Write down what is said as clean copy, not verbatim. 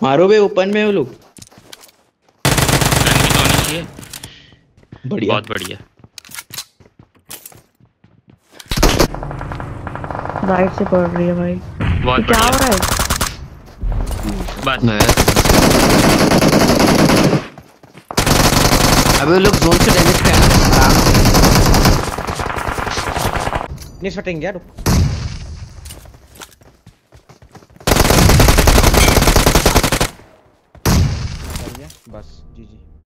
मारो बे, ओपन में वो लोग। रन भी तो होनी चाहिए। बढ़िया। बहुत बढ़िया। राइट से पड़ रही है भाई। बहुत क्या हो बढ़िया। रहा है? बस अबे वो लोग जोन से डैमेज खाए ना आराम से। नहीं फटेंगे यार, रुक। बस जी जी।